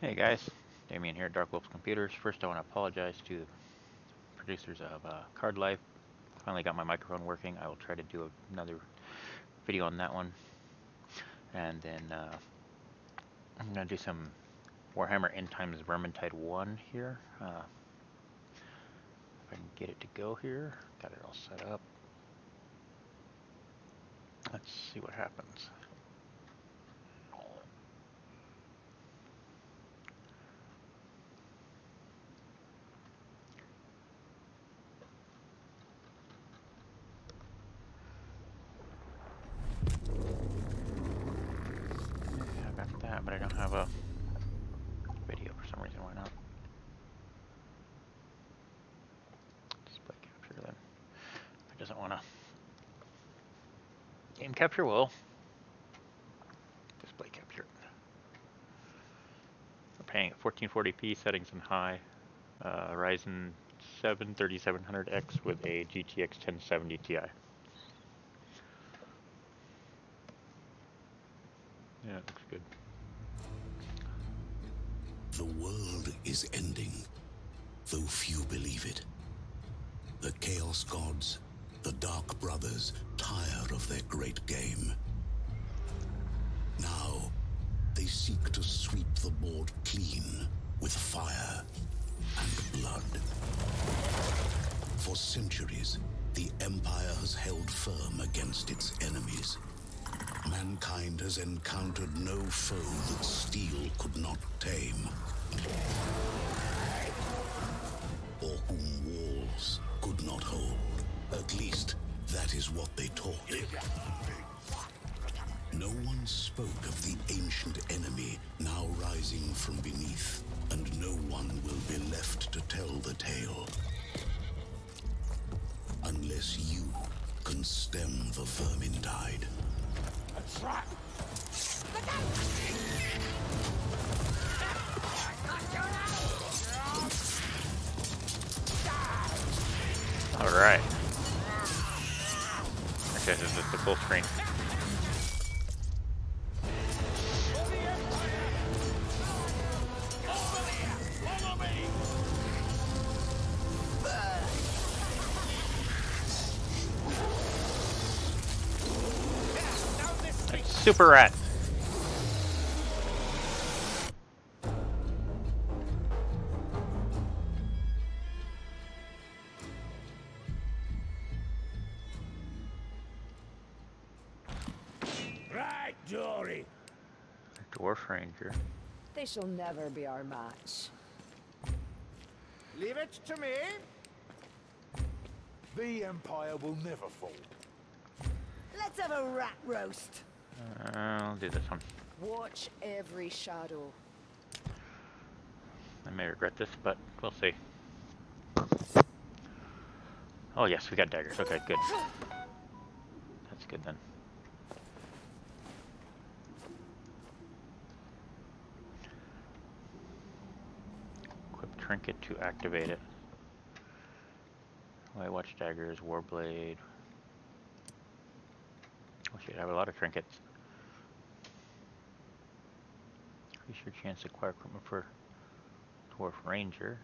Hey guys, Damien here at Dark Wolves Computers. First I want to apologize to the producers of Card Life. Finally got my microphone working. I will try to do another video on that one. And then I'm going to do some Warhammer End Times Vermentide 1 here. If I can get it to go here. Got it all set up. Let's see what happens. I got that, but I don't have a video for some reason. Why not? Display capture then. It doesn't want to. Game capture will. Display capture. We're paying at 1440p, settings in high. Ryzen 7 3700X with a GTX 1070 Ti. Yeah, it looks good. The world is ending, though few believe it. The Chaos Gods, the Dark Brothers, tire of their great game. Now, they seek to sweep the board clean with fire and blood. For centuries, the Empire has held firm against its enemies. Mankind has encountered no foe that steel could not tame, or whom walls could not hold. At least, that is what they taught. No one spoke of the ancient enemy now rising from beneath, and no one will be left to tell the tale. Unless you can stem the vermentide. A trap! Alright. Okay, this is the full screen. Super rat. Right, Dory. Dwarf Ranger. They shall never be our match. Leave it to me. The Empire will never fall. Let's have a rat roast. I'll do this one. Watch every shadow. I may regret this, but we'll see. Oh yes, we got daggers. Okay, good. That's good then. Equip trinket to activate it. White Watch daggers, Warblade. Oh shit, I have a lot of trinkets. Increase your chance to acquire equipment for Dwarf Ranger.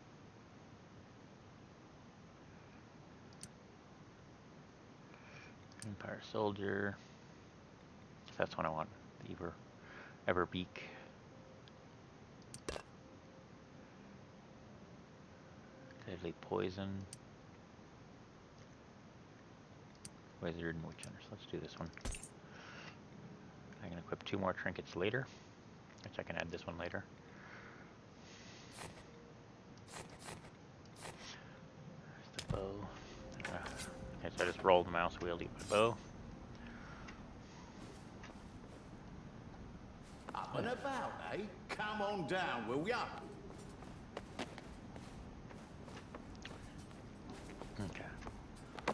Empire Soldier. That's what I want. The Everbeak. Deadly Poison. Wizard and Witch Hunter. So let's do this one. I can equip 2 more trinkets later, which I can add this one later. There's the bow. Okay, so I just roll the mouse wheel to get my bow. Up and about, eh? Come on down, will ya? Okay.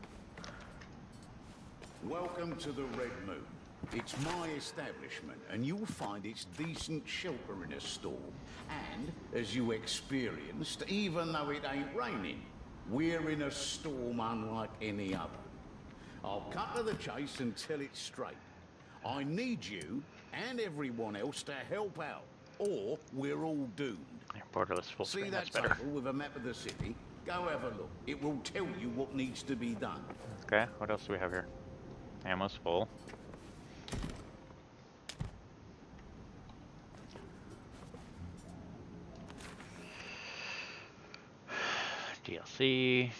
Welcome to the Red Moon. It's my establishment, and you'll find it's decent shelter in a storm. And, as you experienced, even though it ain't raining, we're in a storm unlike any other. I'll cut to the chase and tell it straight. I need you, and everyone else, to help out, or we're all doomed. Borderless full See screen, that's that better. table with a map of the city? Go have a look. It will tell you what needs to be done. Okay, what else do we have here? Ammo's full. DLC.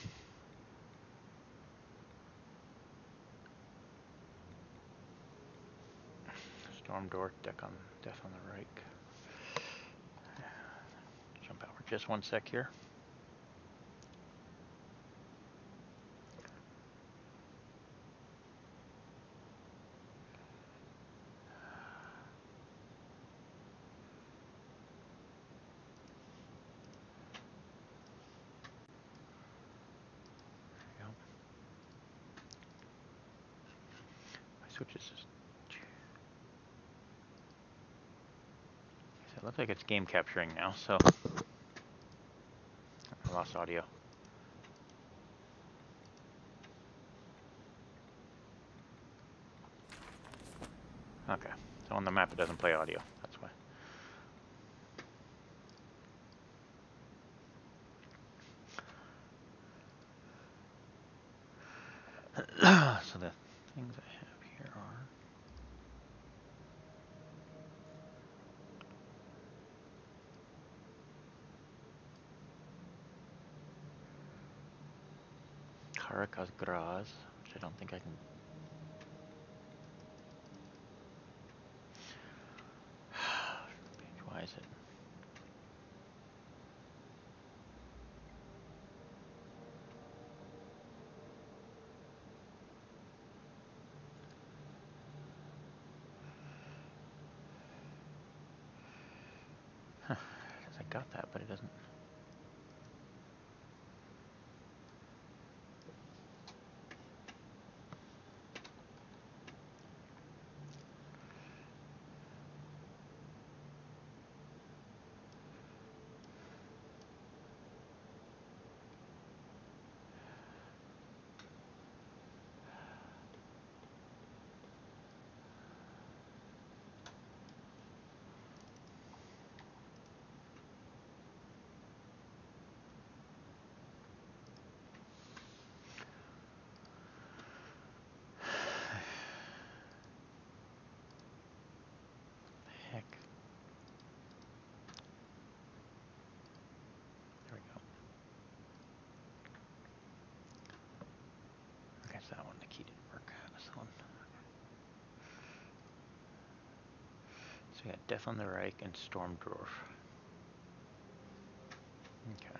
Storm door, death on the right. Jump out for just 1 sec here. There we go. My switches just... It looks like it's game capturing now, so... I lost audio. Okay, so on the map it doesn't play audio, that's why. So the things I have here are... Caracas Gras, which I don't think I can... Why is it? Huh, I got that, but it doesn't... Heck. There we go. I guess that one, the key didn't work. This one. So we got Death on the Reich and Stormdorf. Okay.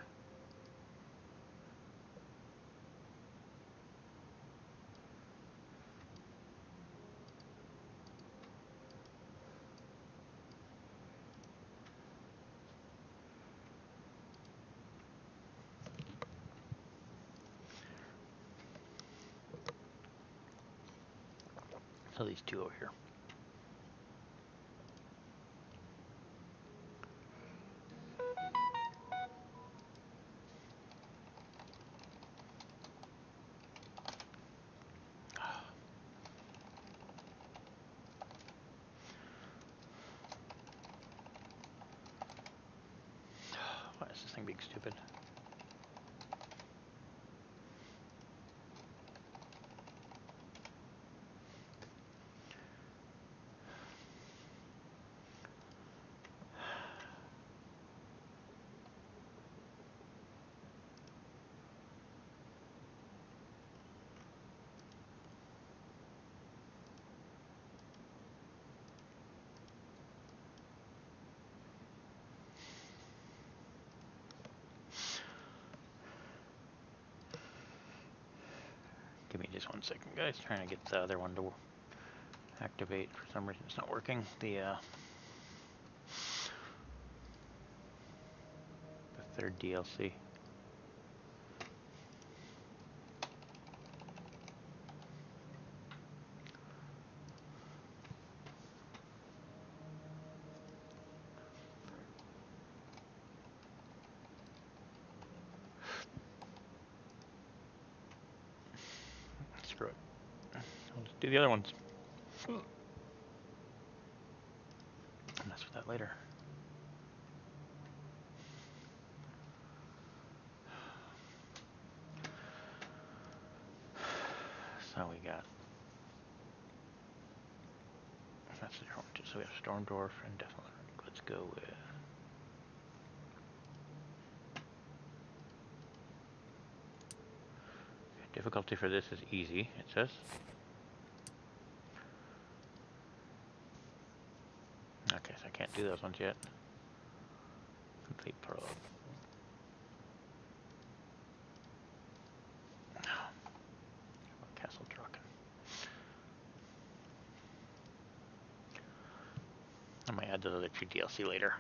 So these two over here. Why is this thing being stupid? Give me just 1 second, guys. Trying to get the other one to activate. For some reason, it's not working. The third DLC. Screw it. I'll just do the other ones. I'll mess with that later. Oh, we got. That's the different one. So we have Stormdorf and Deathland. Let's go with. Difficulty for this is easy, it says. Okay, so I can't do those ones yet. Complete prologue. Castle Draken. I might add the other two DLC later.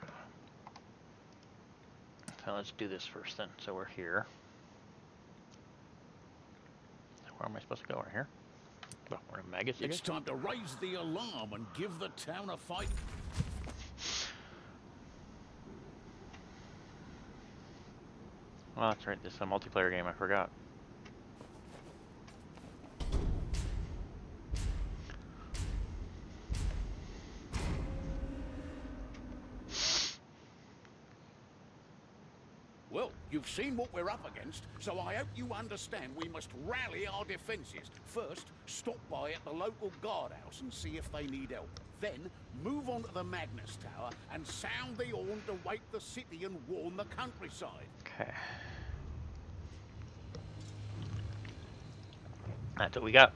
So let's do this first then. So we're here. Where am I supposed to go? We're here. Well, we're in Magus, I guess. It's time to raise the alarm and give the town a fight. Well, that's right. This is a multiplayer game. I forgot. Well, you've seen what we're up against, so I hope you understand we must rally our defences. First, stop by at the local guardhouse and see if they need help. Then, move on to the Magnus Tower and sound the horn to wake the city and warn the countryside. Okay. That's what we got.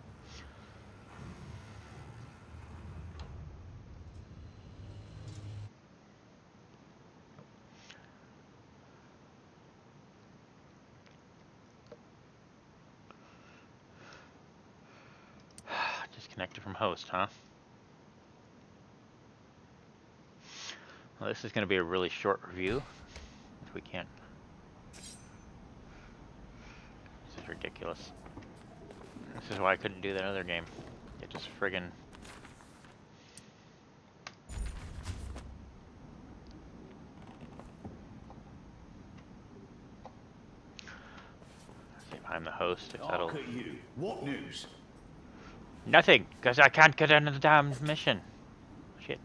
Disconnected from host, huh? Well, this is going to be a really short review. If we can't. This is ridiculous. This is why I couldn't do that other game. It just friggin'. See if I'm the host, if that'll. Look at you. What news? Nothing, because I can't get into the damn mission. Shit.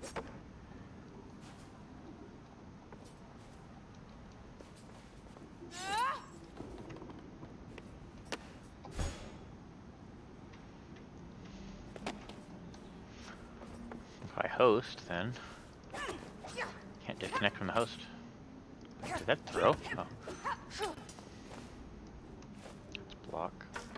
If I host, then can't disconnect from the host. Did that throw? Oh. Let's block.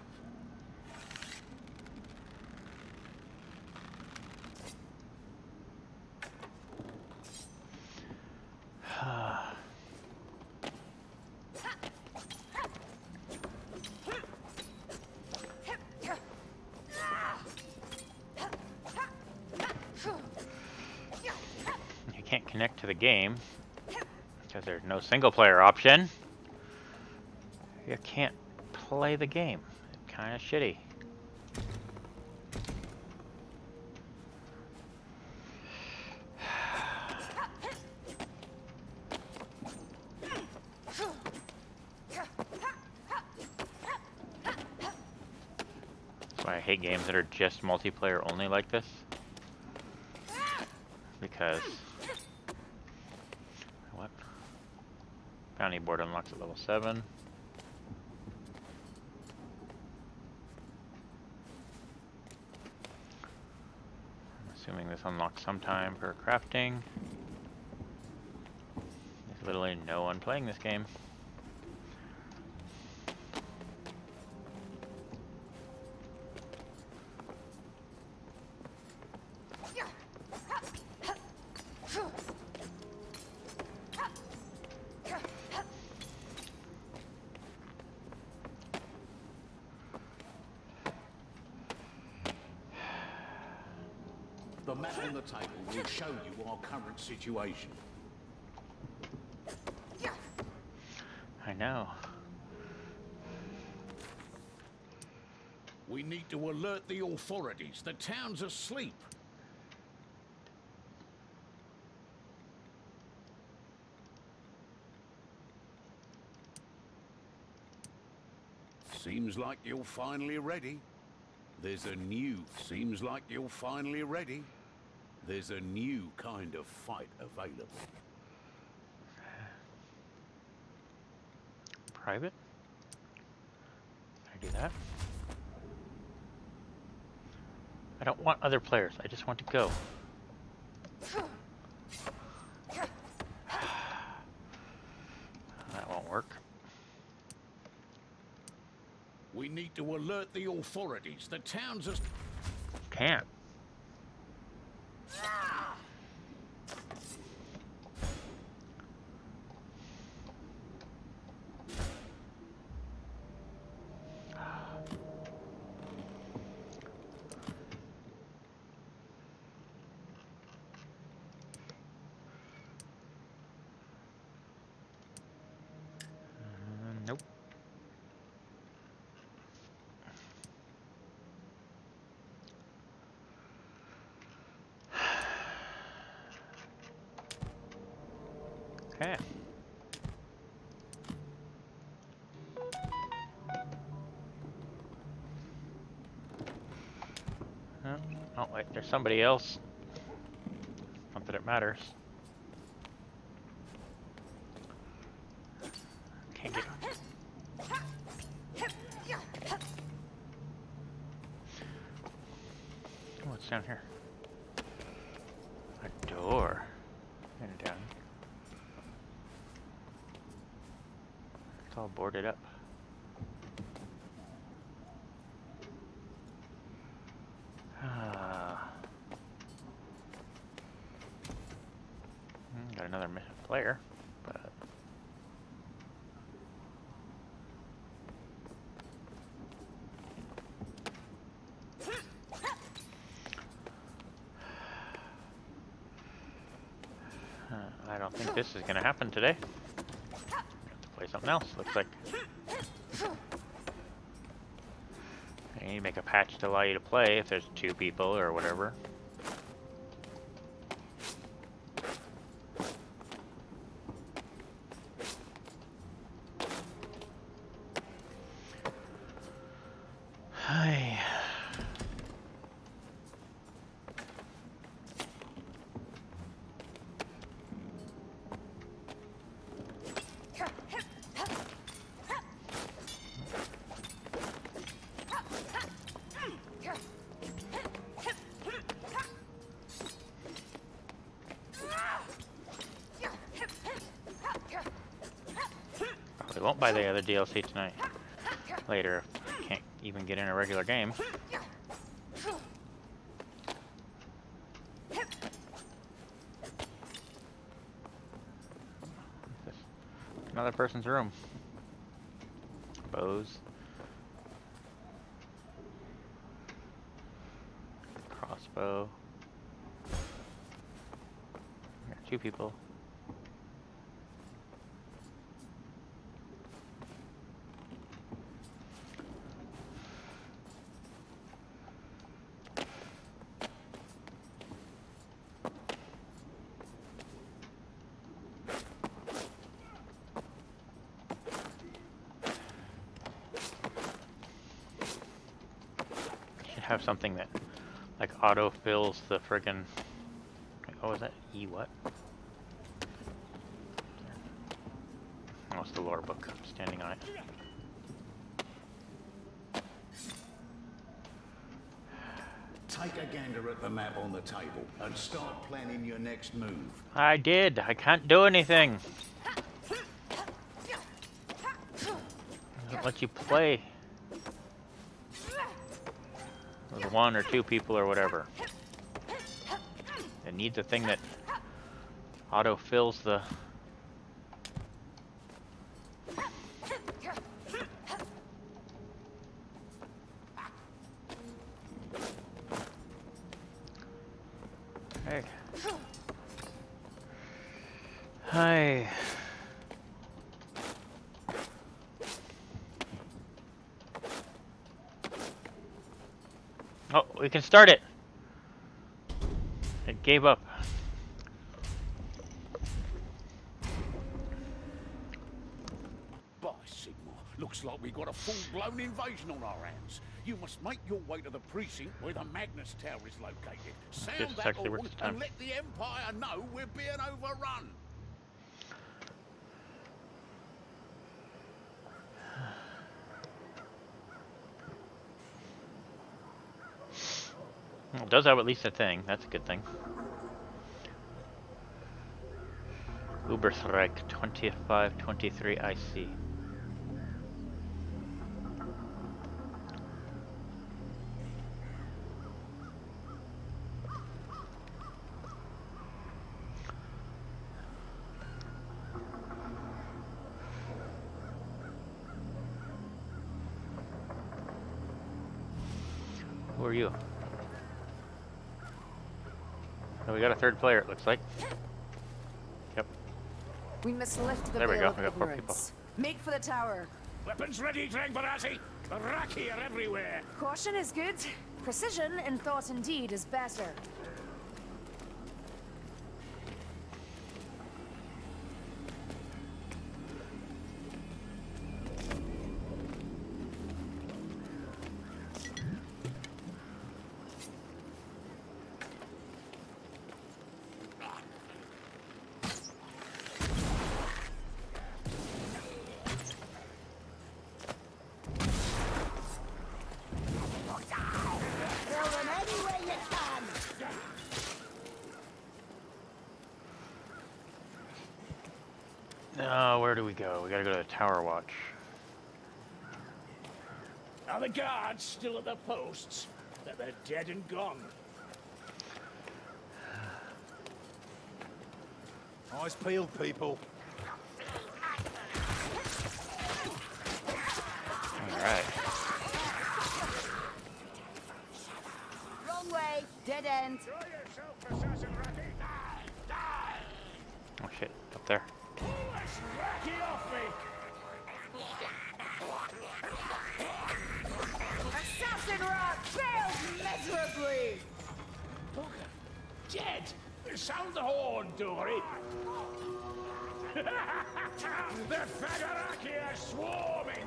You can't connect to the game because there's no single player option. You can't play the game. It's kind of shitty. That's why I hate games that are just multiplayer only like this. Because what? Bounty board unlocks at level 7. I'm assuming this unlocks sometime for crafting. There's literally no one playing this game. The map on the table will show you our current situation. I know. We need to alert the authorities. The town's asleep. Seems like you're finally ready. There's a new... Seems like you're finally ready. There's a new kind of fight available. Private? Can I do that? I don't want other players. I just want to go. That won't work. We need to alert the authorities. The town's as... Can't. Nope. Okay. Oh, wait, there's somebody else. Not that it matters. Can't get... What's down here? A door. And down. It's all boarded up. Got another player, but I don't think this is going to happen today. Have to play something else. Looks like I need to make a patch to allow you to play if there's 2 people or whatever. Hi. Probably won't buy the other DLC tonight. Later, if I can't even get in a regular game. Another person's room. Bows. Crossbow. Got 2 people. Have something that like auto fills the friggin' what was that? E what? Oh, it's the lore book. I'm standing on it. Take a gander at the map on the table and start planning your next move. I did. I can't do anything. Doesn't let you play with 1 or 2 people or whatever. It needs a thing that auto fills the... Hey. Hi. Oh, we can start it. It gave up. By Sigma, looks like we got a full-blown invasion on our hands. You must make your way to the precinct where the Magnus Tower is located. Sound that actually works horn this time. and let the Empire know we're being overrun. Well, it does have at least a thing. That's a good thing. Uberstrike 2523 IC. Who are you? Oh, we got a third player, it looks like. Yep. We must lift the There we veil go. of We got 4 people. ignorance. Make for the tower. Weapons ready, Drangbarati. The Raki are everywhere. Caution is good. Precision in thought and deed is better. Kill them any way you can. Where do we go? We gotta go to the Tower Watch. Are the guards still at their posts? That they're dead and gone. Eyes peeled, people. Alright. Wrong way. Dead end. Show yourself, assassin Raki. Oh shit, up there. Let's Raki off me. Assassin Rock failed miserably. Bugger. Dead. Sound the horn, Dory. The Fagaraki are swarming.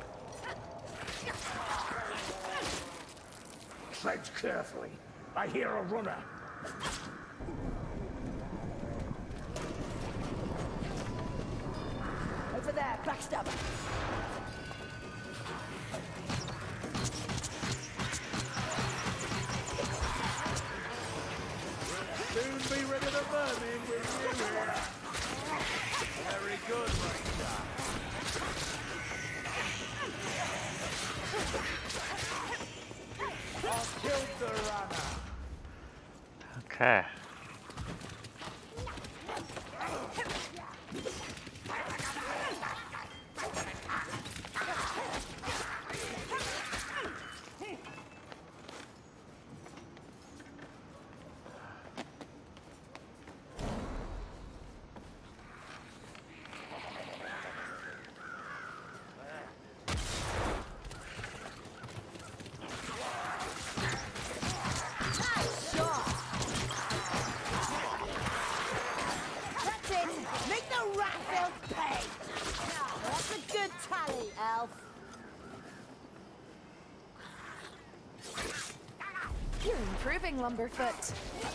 Tread carefully. I hear a runner. Over there, backstabber. Soon be rid of the vermin with you here. Very good, Ranger. I've killed the runner. Okay. That's it. Make the rat bill pay. That's a good tally, Elf. You're improving, Lumberfoot.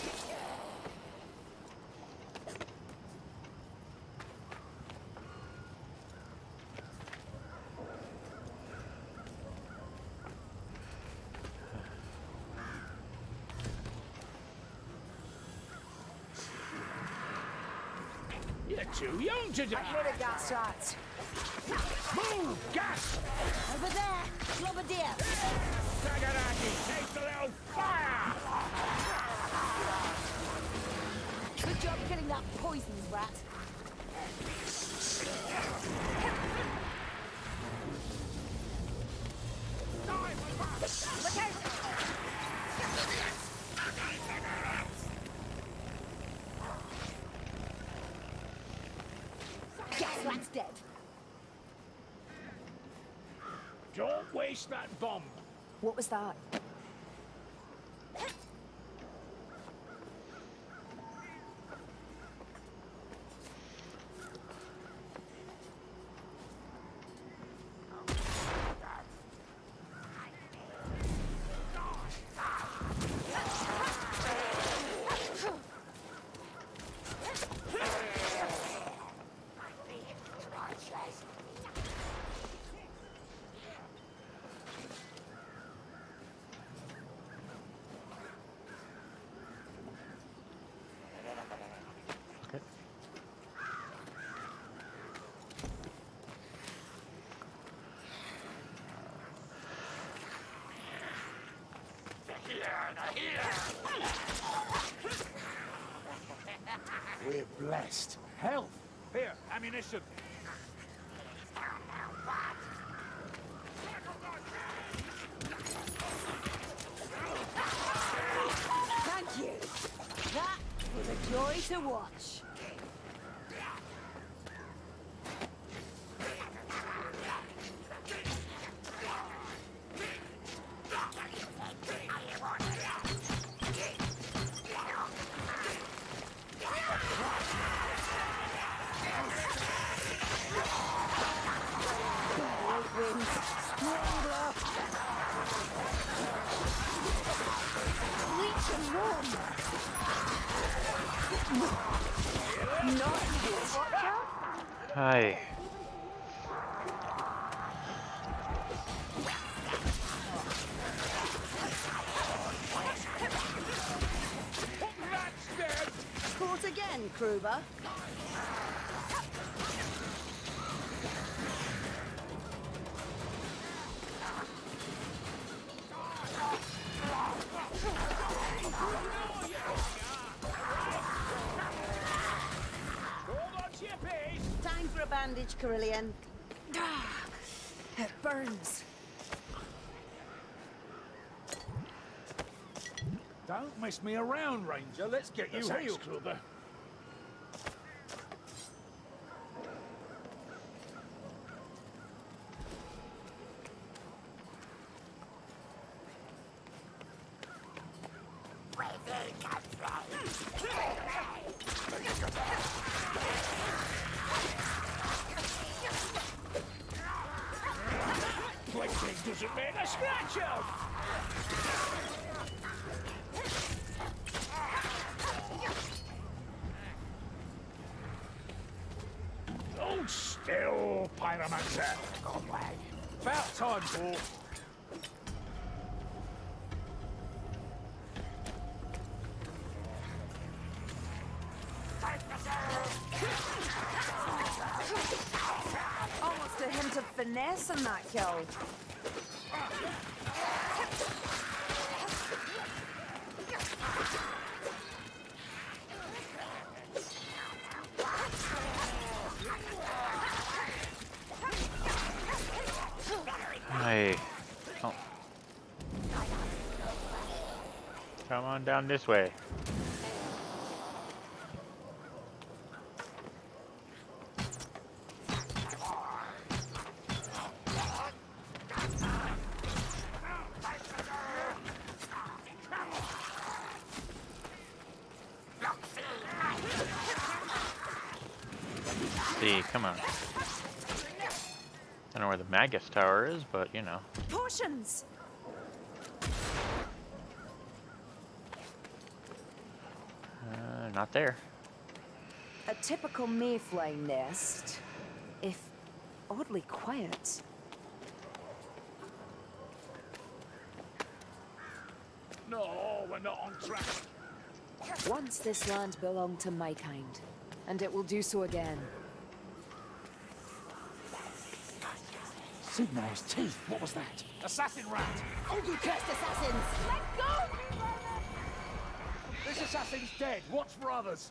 You're too young to I die. hear the gas shots. Move! Gas! Over there, Globadier. Fagaraki, take the little fire! Good job killing that poison rat. Look out! Gas rat's dead. Don't waste that bomb. What was that? We're blessed. Health. Here, ammunition. Thank you. That was a joy to watch. Hi. Caught again, Kruber. Time for a bandage, Carillion. It burns. Don't mess me around, Ranger. Let's get you healed. Kruber. Blackface doesn't make a scratch out. Hold still, Pyromancer. Go away. About time, Paul. Almost a hint of finesse in that kill. Hi. Oh. Come on down this way. See, come on. I don't know where the Magus Tower is, but you know. Potions! Not there. A typical mayfly nest, if oddly quiet. No, we're not on track. Once this land belonged to my kind, and it will do so again. Sigmar's teeth. What was that? Assassin rat. Oh, you cursed assassins! Let go! This assassin's dead. Watch for others.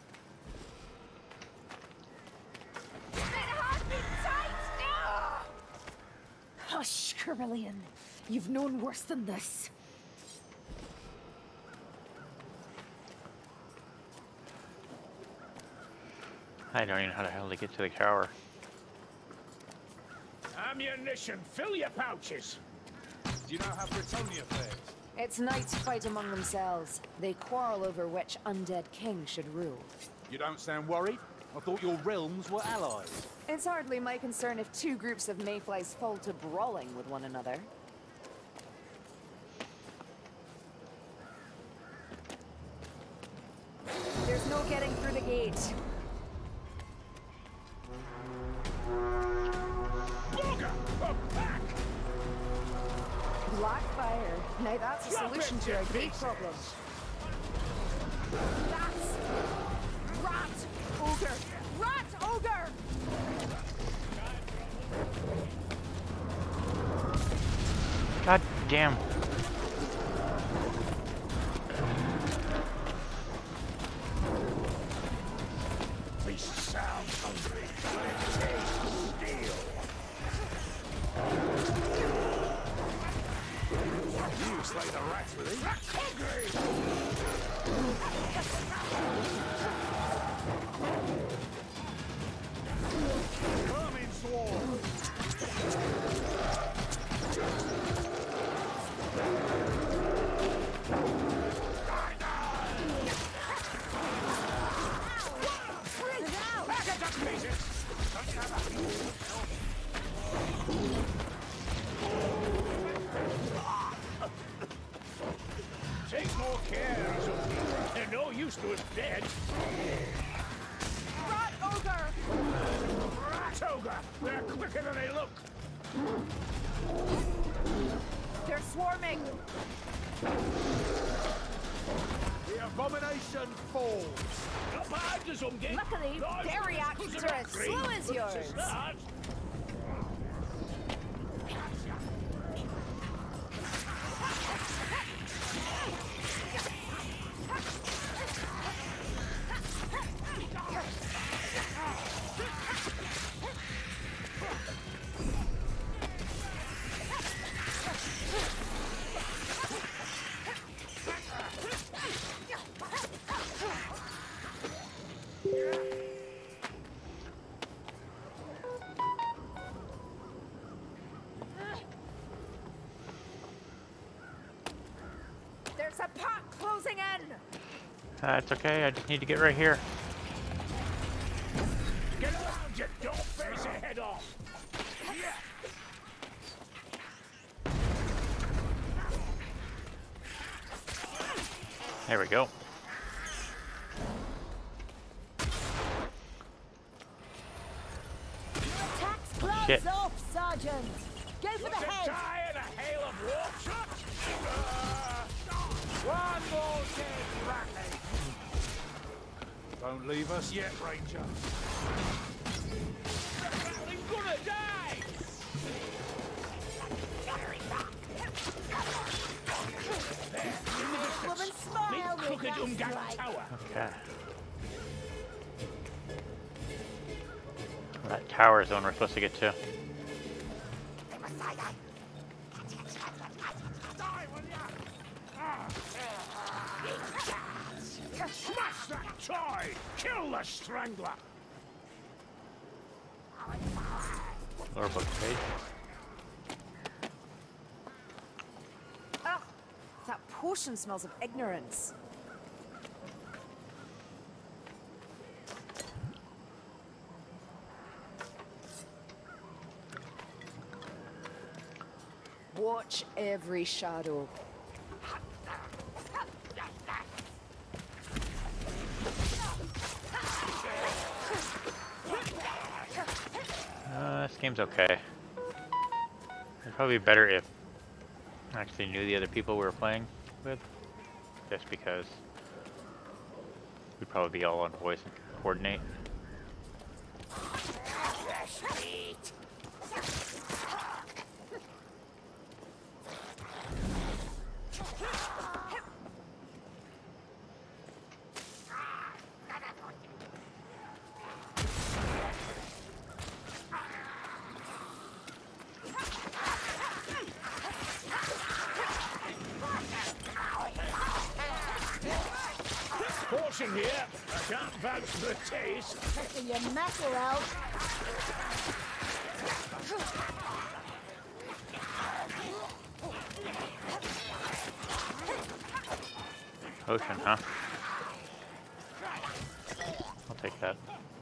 Hush, Carillion. You've known worse than this. I don't even know how the hell to get to the tower. Ammunition. Fill your pouches. Do you know how Britonia fares? It's knights fight among themselves. They quarrel over which undead king should rule. You don't sound worried. I thought your realms were allies. It's hardly my concern if two groups of mayflies fall to brawling with one another. There's no getting through the gate. Blackfire. Now that's a solution to our gate problem. That's rat ogre. Rat ogre. God damn. more care, Zungi. They're no use to us dead. Rat ogre! Rat ogre! They're quicker than they look. They're swarming. The abomination falls. Not bad, Zungi. Luckily, their reactions are as slow as yours. There's a pack closing in. It's okay. I just need to get right here. Get around you! Don't face it head on! Yeah. There we go. Attack's gloves Shit. off, Sergeant. Go for the What's a head. tie and a hail of water? One more dead ratling. Don't leave us yet, Ranger. I'm gonna die! Woman, smile with Crooked that Umgang strike. Tower. Okay. That tower is the one we're supposed to get to. Smash that toy! Kill the strangler! Lore book page. Ah, that potion smells of ignorance. Watch every shadow. This game's okay. It'd probably be better if I actually knew the other people we were playing with. Just because we'd probably be all on voice and coordinate. Portion here. I can't vouch for the taste. Testing your metal, elf. Potion, huh? I'll take that.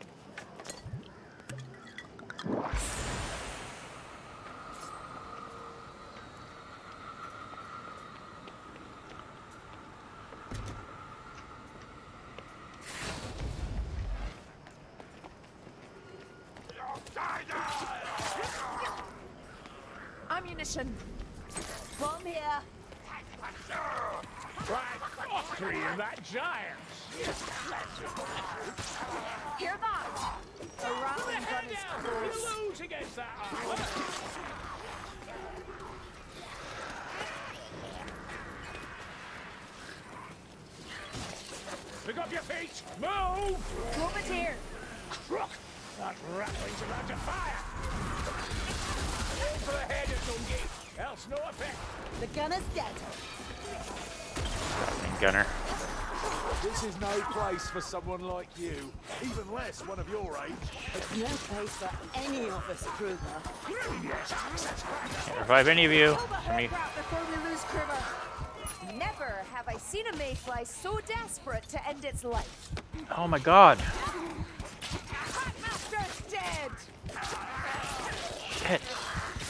Ammunition. Bomb here. Right, three of that giant. Hear that? The rattling gun is close. You lose against that armor. Pick up your feet. Move. Move it here. Crook. That rattling's about to fire. Aim for the head, Zungi. Else no effect. The gun is dead. And gunner. This is no place for someone like you. Even less one of your age. It's no place for any of us, Kruger. Can't revive any of you. Pull the I mean, hook out before we lose Kruger. Never have I seen a mayfly so desperate to end its life. oh my god. Packmaster's dead. Shit.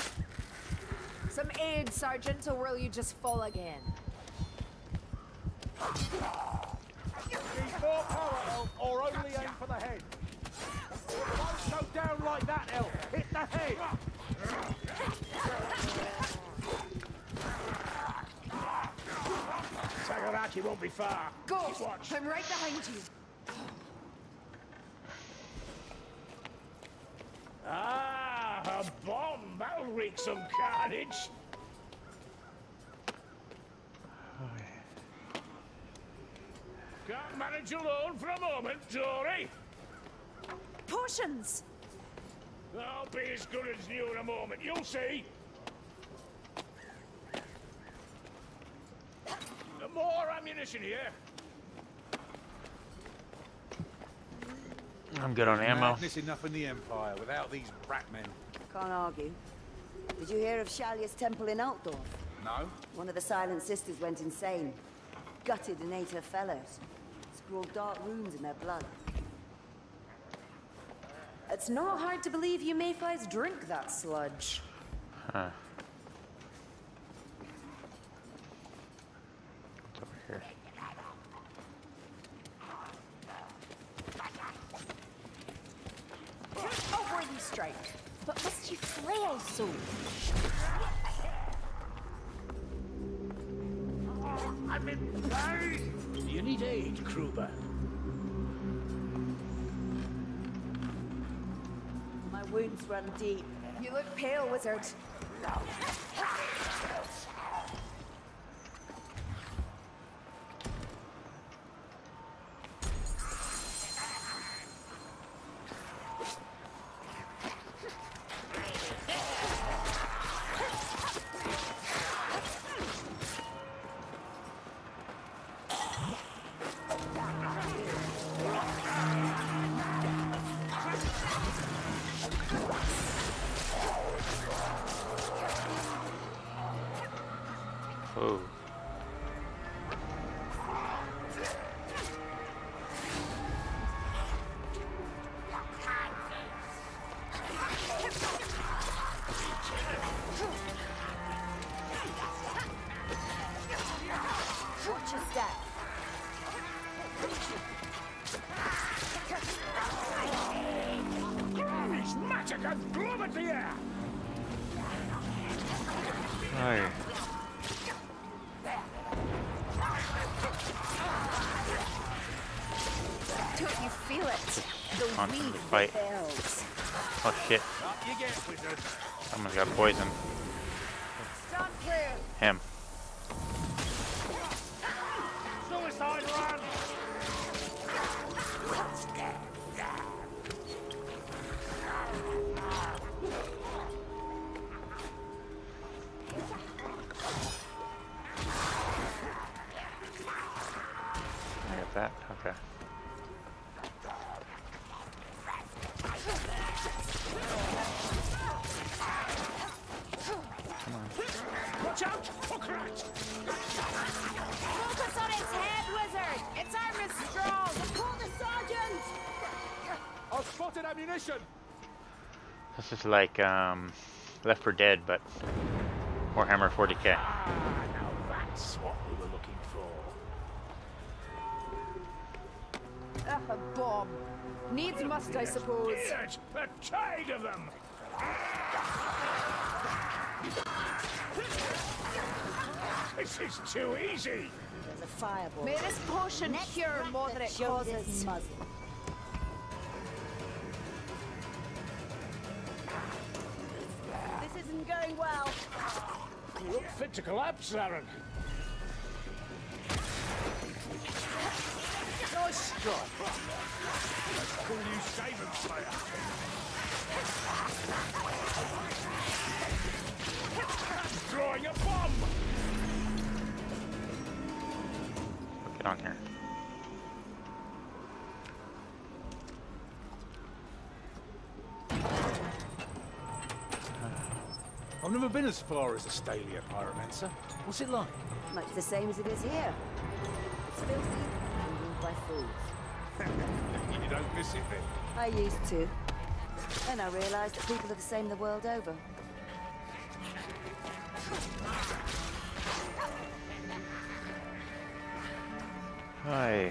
Some aid, Sergeant, or will you just fall again? Need more power, Elf, or only aim for the head. Don't go down like that, Elf. Hit the head. Sagaraki won't be far. Go! Keep watch. I'm right behind you. Ah, a bomb. That'll wreak some carnage. Can't manage alone for a moment, Dory. Potions! I'll be as good as you in a moment. You'll see. More ammunition here. I'm good on ammo. Madness enough in the Empire without these rat men. Can't argue. Did you hear of Shalia's temple in Altdorf? No? One of the Silent Sisters went insane. Gutted and ate her fellows. Scrawled dark runes in their blood. It's not hard to believe you mayflies drink that sludge. Huh. What's over here? Oh, where you strike. But must you flail so? I'm in pain. You need aid, Kruber. My wounds run deep. You look pale, wizard. Oh. Watch your step. He's magic and glove at the air. Alright. Don't you feel it? The Constantly weed fight. rebels. Oh shit. Up you get, wizard. Someone's got poison. Stand clear. Him. Suicide run. I got that. Okay. Watch out! Hook rat! Focus on its head, wizard! Its arm is strong! Call the sergeant! I've spotted ammunition. This is like Left 4 Dead, but Warhammer 40k. Ah, now that's what we were looking for. Ugh, a bomb. Needs must, I suppose. Yes, a tide of them! This is too easy! There's a fireball. May this potion cure more than it Show this causes. muzzle. This isn't going well. You look fit to collapse, Aaron. Nice strike. Let's call you Shaven Slayer. Drawing a bomb! Get on here. I've never been as far as Astalia, Pyromancer. What's it like? Much the same as it is here. It's filthy and ruled by fools. You don't miss it then. I used to. Then I realized that people are the same the world over. Aye.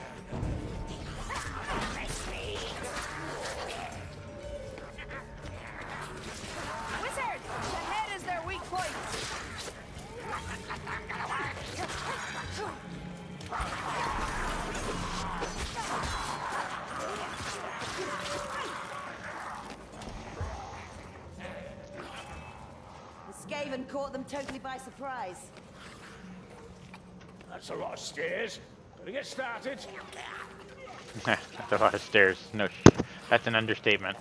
Wizard! The head is their weak point! The Skaven caught them totally by surprise. That's a lot of stairs. Gotta get started. That's a lot of stairs. No, that's an understatement.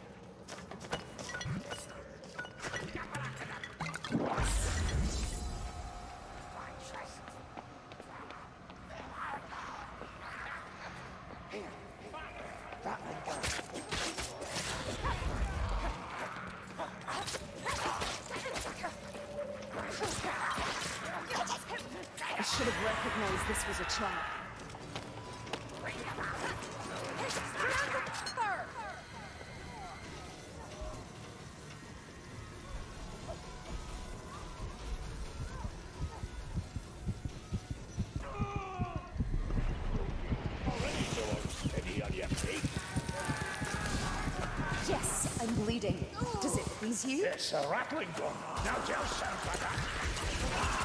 I should have recognized this was a trap. Already so unsteady on your feet. Yes, I'm bleeding. Does it please you? It's a rattling gun. Now tell sounds like that.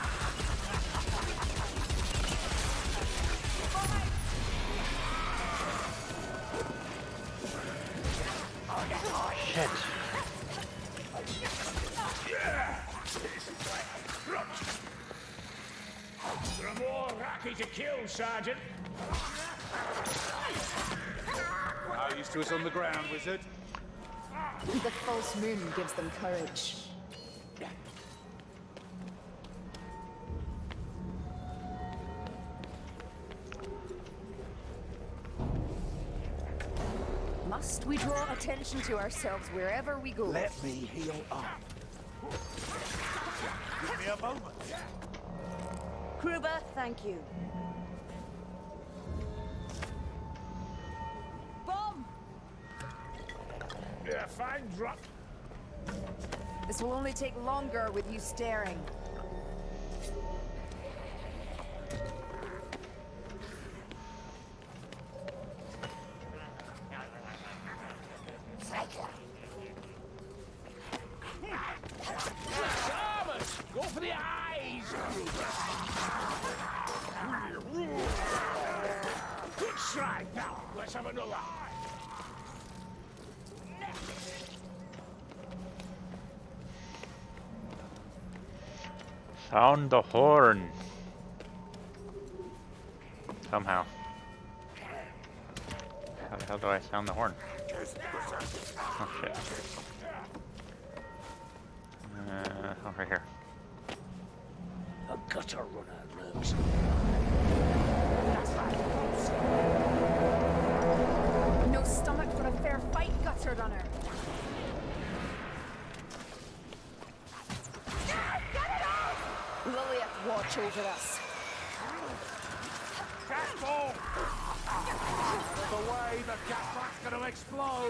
Shit. There are more Raki to kill, Sergeant. How used to us on the ground, wizard? The false moon gives them courage. Must we draw attention to ourselves wherever we go? Let me heal up. Give me a moment. Kruber, thank you. Bomb! Yeah, fine drop. This will only take longer with you staring. Thomas, go for the eyes. Good strike. Now, let's have another. Sound the horn. Somehow. How the hell do I sound the horn? Oh shit. Oh, right here. A gutter runner lurks. No stomach for a fair fight, gutter runner. Liliath, watch over us. Catball! The way the cat's gonna explode.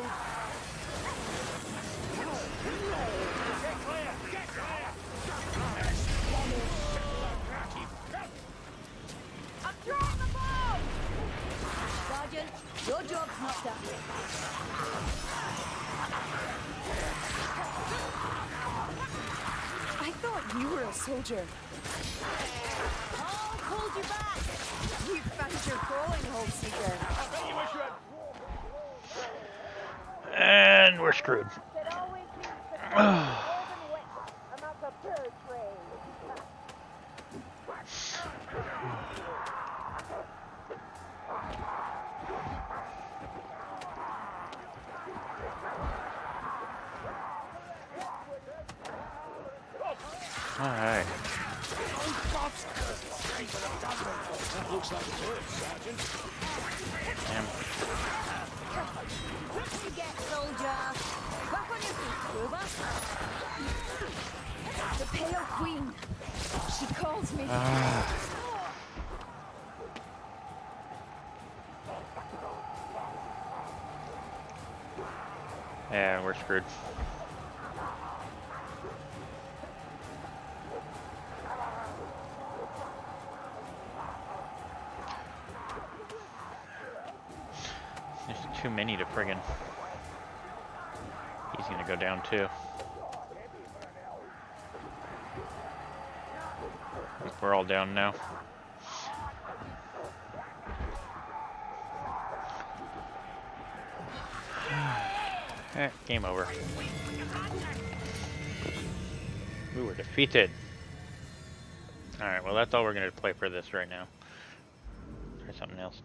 Get clear! Get clear! I'm throwing the bomb! Sergeant, your job's not done. I thought you were a soldier. I'll hold you back. You found your calling, Hole Seeker. And we're screwed. Alright. That looks like a bird, Sergeant. Damn. What you get, soldier? Back on your feet, Kruber. The Pale Queen. She calls me. Yeah, we're screwed. too many to friggin'. He's gonna go down too. We're all down now. Game over. We were defeated. Alright, well that's all we're gonna play for this right now. Try something else.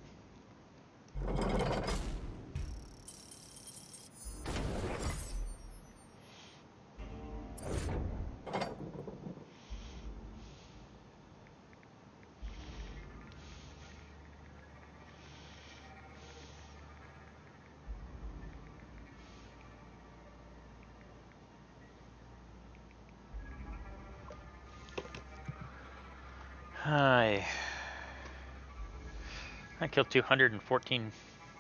Hi. I killed 214.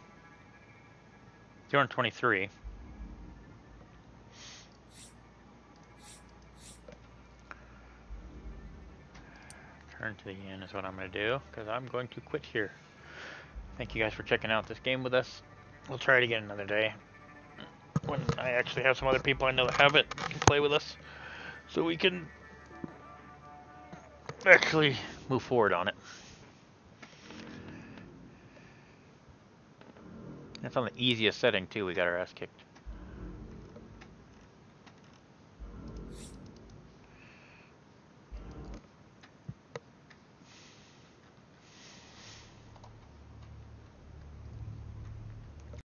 223. Turn to the inn is what I'm going to do, because I'm going to quit here. Thank you guys for checking out this game with us. We'll try it again another day, when I actually have some other people I know that have it can play with us, so we can actually move forward on it. That's on the easiest setting too. We got our ass kicked.